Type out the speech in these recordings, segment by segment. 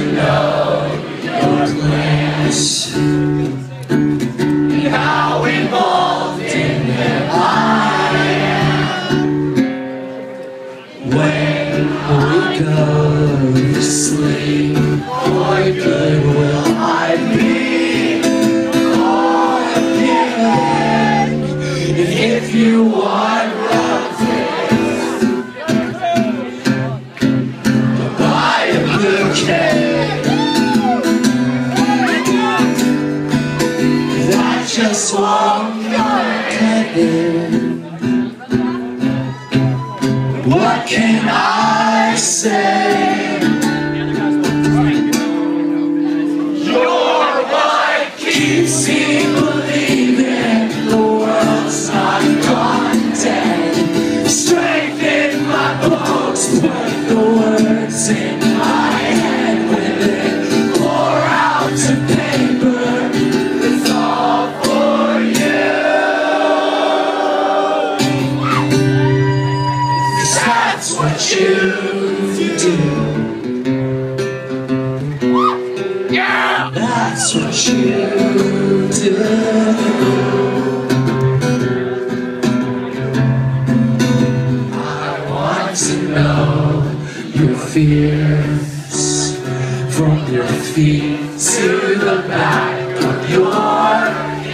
know your place and how involved in it I am. When we go to sleep, what good will I be? Again, if you want roses, buy a bouquet. That just won't cut it. What can I say? You're what keeps me believing the world's not gone dead. Strength in my bones, put the words in my head. When they pour out to paper, it's all for you. That's what you do. Yeah, that's what you do. I want to know your fears, from your feet to the back of your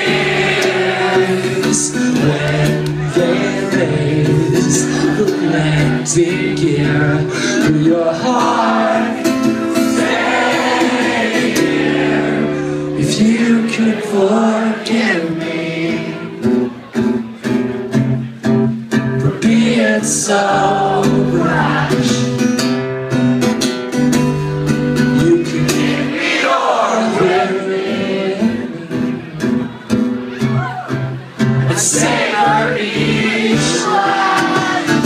ears. When they raise the landing gear for your heart, stay here. If you could forgive me for being so rash, you could give me your living and savor each life.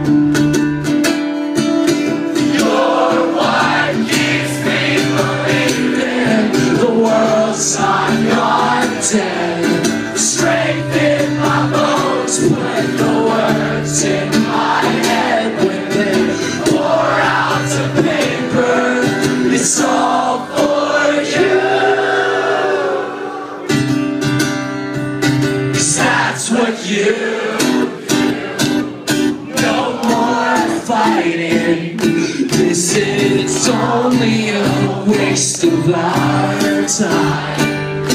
You're what keeps me believing the world's not gone dead. Strength in my bones, put the words in my head. When they pour out to paper, it's all for you. 'Cause that's what you do. No more fighting. This is only a waste of our time.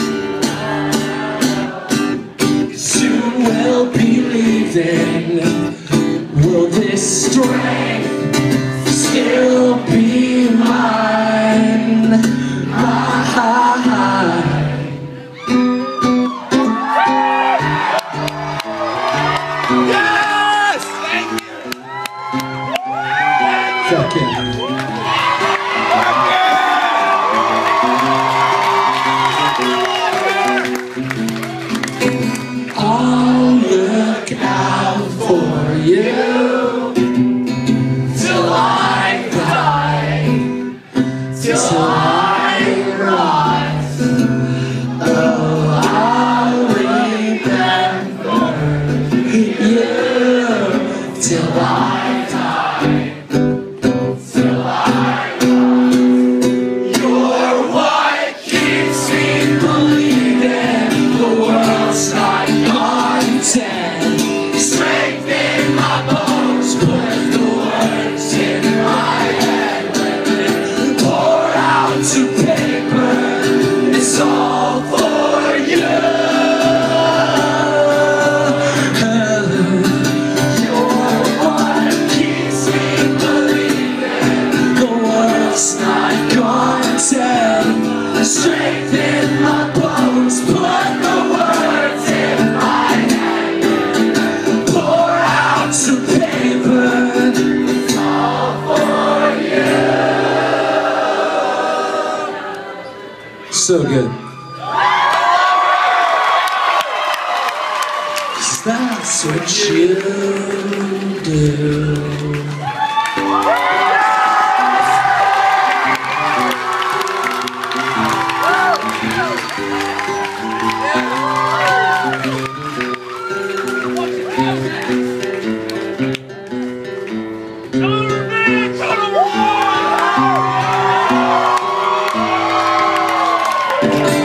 Soon we'll be leaving. Will this strength still be mine? Yes! Thank you! Fuck yeah. I'll look out for you till I die, till I rise. Oh, I'll remember you till I die, till I rise. You're what keeps me believing the world's not gone dead. Strength in my bones, put the words in my head. When they pour out to paper, it's all for you. You're what keeps me believing the world's not gone dead. Strength in my bones, put the words in my head. Pour out to paper, it's all for you. So good. 'Cause that's what you do. Thank you.